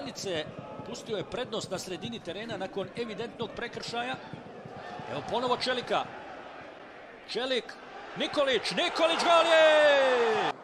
Stanice pustio je prednost na sredini terena nakon evidentnog prekršaja. Evo ponovo Čelika. Čelik, Nikolić, gol je!